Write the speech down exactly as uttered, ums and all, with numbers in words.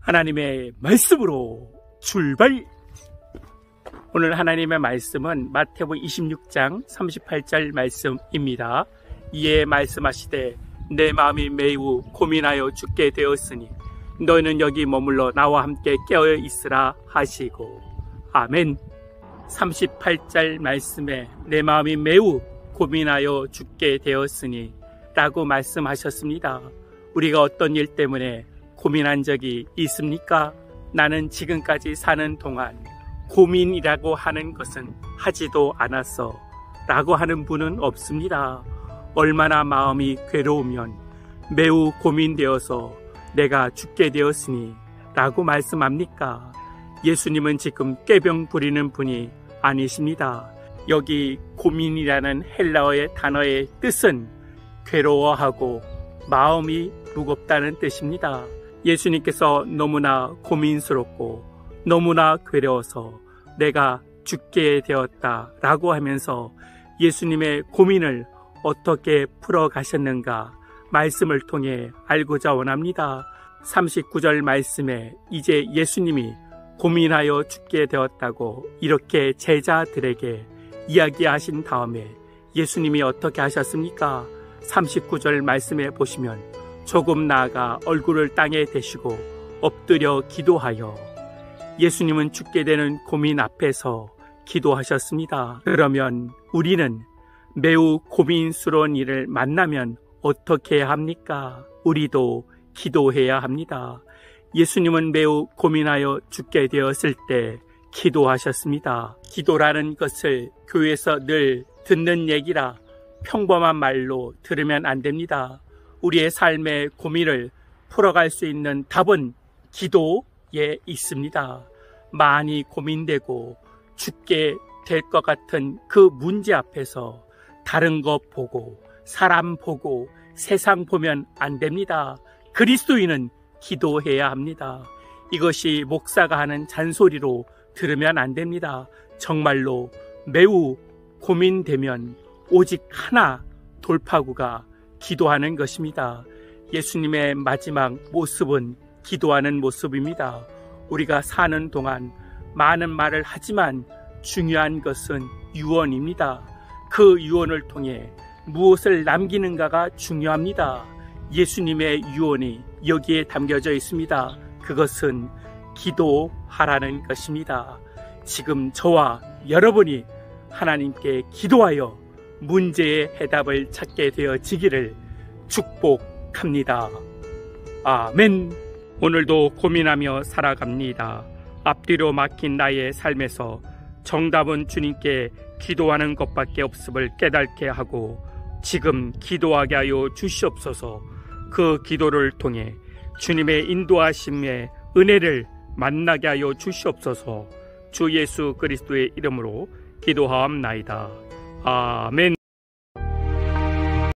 하나님의 말씀으로 출발! 오늘 하나님의 말씀은 마태복음 이십육 장 삼십팔 절 말씀입니다. 이에 말씀하시되 내 마음이 매우 고민하여 죽게 되었으니 너희는 여기 머물러 나와 함께 깨어 있으라 하시고. 아멘. 삼십팔 절 말씀에 내 마음이 매우 고민하여 죽게 되었으니 라고 말씀하셨습니다. 우리가 어떤 일 때문에 고민한 적이 있습니까? 나는 지금까지 사는 동안 고민이라고 하는 것은 하지도 않았어 라고 하는 분은 없습니다. 얼마나 마음이 괴로우면 매우 고민되어서 내가 죽게 되었으니 라고 말씀합니까? 예수님은 지금 꾀병 부리는 분이 아니십니다. 여기 고민이라는 헬라어의 단어의 뜻은 괴로워하고 마음이 무겁다는 뜻입니다. 예수님께서 너무나 고민스럽고 너무나 괴로워서 내가 죽게 되었다 라고 하면서 예수님의 고민을 어떻게 풀어가셨는가 말씀을 통해 알고자 원합니다. 삼십구 절 말씀에 이제 예수님이 고민하여 죽게 되었다고 이렇게 제자들에게 이야기하신 다음에 예수님이 어떻게 하셨습니까? 삼십구 절 말씀에 보시면 조금 나아가 얼굴을 땅에 대시고 엎드려 기도하여 예수님은 죽게 되는 고민 앞에서 기도하셨습니다. 그러면 우리는 매우 고민스러운 일을 만나면 어떻게 해야 합니까? 우리도 기도해야 합니다. 예수님은 매우 고민하여 죽게 되었을 때 기도하셨습니다. 기도라는 것을 교회에서 늘 듣는 얘기라 평범한 말로 들으면 안 됩니다. 우리의 삶의 고민을 풀어갈 수 있는 답은 기도에 있습니다. 많이 고민되고 죽게 될 것 같은 그 문제 앞에서 다른 것 보고 사람 보고 세상 보면 안 됩니다. 그리스도인은 기도해야 합니다. 이것이 목사가 하는 잔소리로 들으면 안 됩니다. 정말로 매우 고민되면 오직 하나 돌파구가 기도하는 것입니다. 예수님의 마지막 모습은 기도하는 모습입니다. 우리가 사는 동안 많은 말을 하지만 중요한 것은 유언입니다. 그 유언을 통해 무엇을 남기는가가 중요합니다. 예수님의 유언이 여기에 담겨져 있습니다. 그것은 기도하라는 것입니다. 지금 저와 여러분이 하나님께 기도하여 문제의 해답을 찾게 되어지기를 축복합니다. 아멘. 오늘도 고민하며 살아갑니다. 앞뒤로 막힌 나의 삶에서 정답은 주님께 기도하는 것밖에 없음을 깨닫게 하고 지금 기도하게 하여 주시옵소서. 그 기도를 통해 주님의 인도하심의 은혜를 만나게 하여 주시옵소서. 주 예수 그리스도의 이름으로 기도하옵나이다. 아멘.